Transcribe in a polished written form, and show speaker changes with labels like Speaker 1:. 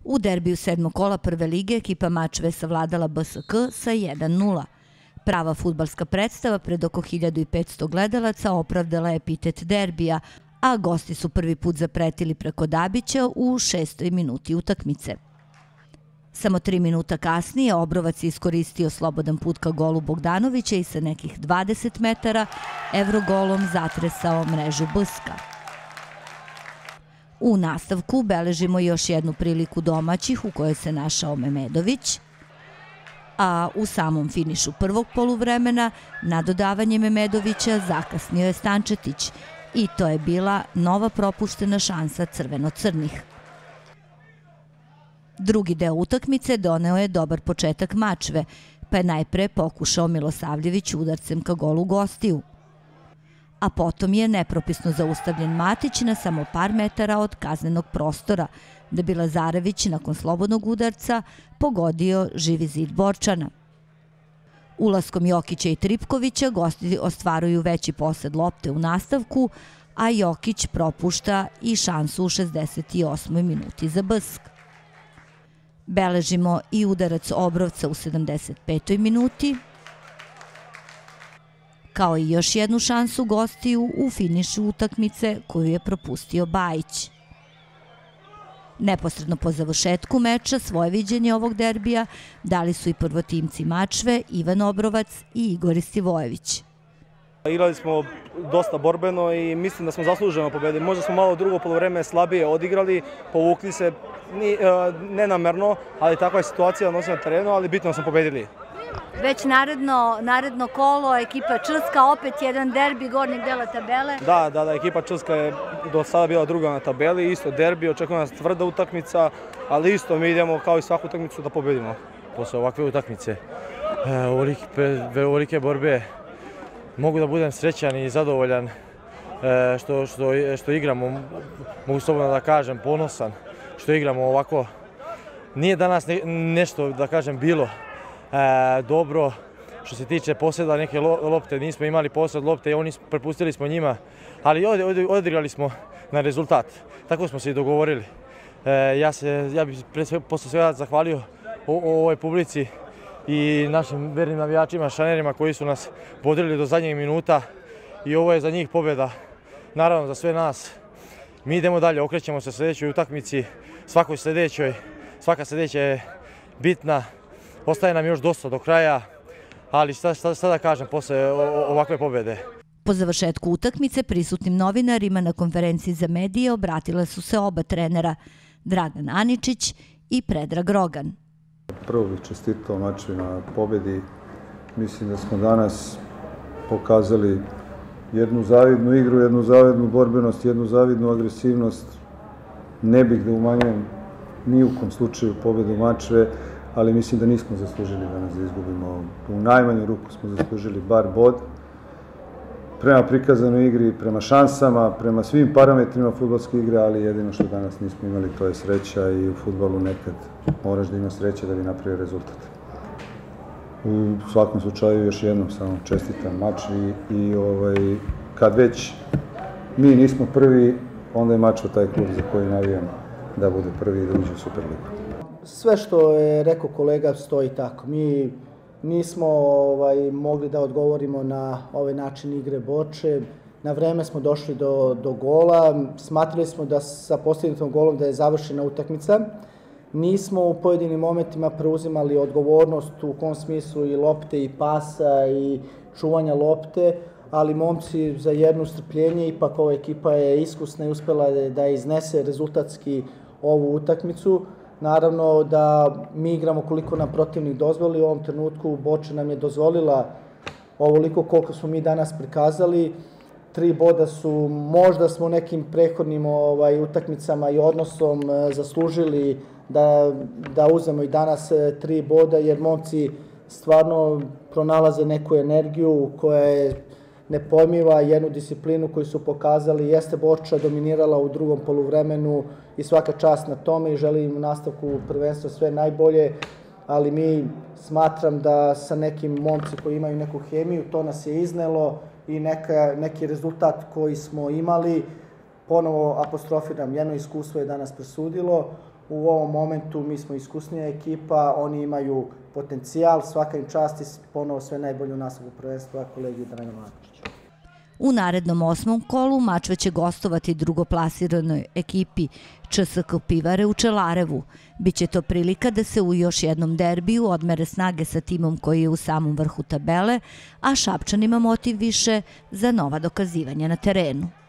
Speaker 1: U derbiju 7. kola prve lige ekipa Mačve savladala BSK sa 1:0. Prava fudbalska predstava pred oko 1500 gledalaca opravdala epitet derbija, a gosti su prvi put zapretili preko Dabića u 6. minuti utakmice. Samo 3 minuta kasnije Obrovac je iskoristio slobodan put ka golu Bogdanovića i sa nekih 20 metara evrogolom zatresao mrežu BSK. U nastavku beležimo još jednu priliku domaćih u kojoj se našao Memedović, a u samom finišu prvog poluvremena na dodavanje Memedovića zakasnio je Stančetić i to je bila nova propuštena šansa crveno-crnih. Drugi deo utakmice doneo je dobar početak Mačve, pa je najpre pokušao Milosavljević udarcem ka golu gostiju. A potom je nepropisno zaustavljen Matić na samo par metara od kaznenog prostora, da bi Lazarević nakon slobodnog udarca pogodio živi zid Borčana. Ulaskom Jokića i Tripkovića gosti ostvaruju veći posed lopte u nastavku, a Jokić propušta i šansu u 68. minuti za BSK. Beležimo i udarac Obrovca u 75. minuti, kao i još jednu šansu gostiju u finišu utakmice koju je propustio Bajić. Neposredno po završetku meča svoje viđenje ovog derbija dali su i prvotimci Mačve Ivan Obrovac i Igor Istivojević.
Speaker 2: Igrali smo dosta borbeno i mislim da smo zasluženo pobedili. Možda smo malo drugo poluvreme slabije odigrali, povukli se nenamerno, ali takva je situacija na terenu, ali bitno smo pobedili.
Speaker 3: Već naredno kolo, ekipa Črska, opet jedan derbi gornjeg dela tabele.
Speaker 2: Da, ekipa Črska je do sada bila druga na tabeli, isto derbi, očekuje nas tvrda utakmica, ali isto mi idemo kao i svaku utakmicu da pobedimo.
Speaker 4: Posle ovakve utakmice, ovolike borbe, mogu da budem srećan i zadovoljan što igramo, mogu slobodno da kažem, ponosan što igramo ovako. Nije danas nešto, da kažem, bilo dobro što se tiče poseda neke lopte, nismo imali posed lopte i prepustili smo njima, ali odigrali smo na rezultat, tako smo se i dogovorili. Ja bih posle svega zahvalio ovoj publici i našim vernim navijačima, šanerima koji su nas bodrili do zadnjeg minuta i ovo je za njih pobjeda, naravno za sve nas. Mi idemo dalje, okrećemo se sljedećoj utakmici, svaka sljedeća je bitna, ostaje nam još dosta do kraja, ali šta da kažem posle ovakve pobjede.
Speaker 1: Po završetku utakmice prisutnim novinarima na konferenciji za medije obratila su se oba trenera, Dragan Aničić i Predrag Rogan.
Speaker 5: Prvo bih čestitao Mačvi na pobjedi. Mislim da smo danas pokazali jednu zavidnu igru, jednu zavidnu borbenost, jednu zavidnu agresivnost. Ne bih da umanjujem ni u kom slučaju pobjedu Mačve, ali mislim da nismo zaslužili danas da izgubimo. U najmanju ruku smo zaslužili bar bod. Prema prikazanoj igri, prema šansama, prema svim parametrima fudbalske igre, ali jedino što danas nismo imali to je sreća i u fudbalu nekad moraš da ima sreće da bi napravio rezultat. U svakom slučaju još jednom samo čestitam Mačvi i kad već mi nismo prvi, onda je Mačva taj klub za koji navijam da bude prvi i da uđe u Superligu.
Speaker 6: Sve što je rekao kolega stoji tako. Mi nismo mogli da odgovorimo na ovaj način igre Borče. Na vreme smo došli do gola. Smatrali smo da sa postignutom golom da je završena utakmica. Nismo u pojedinim momentima preuzimali odgovornost u kom smislu i lopte i pasa i čuvanja lopte, ali momci za jedno strpljenje, ipak ova ekipa je iskusna i uspela da iznese rezultatski ovu utakmicu. Naravno da mi igramo koliko nam protivnik dozvoli, u ovom trenutku Borča nam je dozvolila ovoliko koliko smo mi danas prikazali. 3 boda su, možda smo nekim prethodnim utakmicama i odnosom zaslužili da uzmemo i danas 3 boda, jer momci stvarno pronalaze neku energiju koja je nepojmljiva, jednu disciplinu koju su pokazali. Jeste Borča dominirala u drugom poluvremenu i svaka čast na tome i želim u nastavku prvenstva sve najbolje, ali mi smatram da sa nekim momci koji imaju neku hemiju, to nas je iznelo i neki rezultat koji smo imali, ponovo apostrofiram, jedno iskustvo je danas presudilo. u ovom momentu mi smo iskusnija ekipa, oni imaju potencijal, svaka im čast i ponovo sve najbolje u nastavku prvenstva kolegi Draganu Markoviću.
Speaker 1: U narednom 8. kolu Mačva će gostovati drugoplasiranoj ekipi ČSK Pivare u Čelarevu. Biće to prilika da se u još jednom derbiju odmere snage sa timom koji je u samom vrhu tabele, a Šapčanima motiv više za nova dokazivanja na terenu.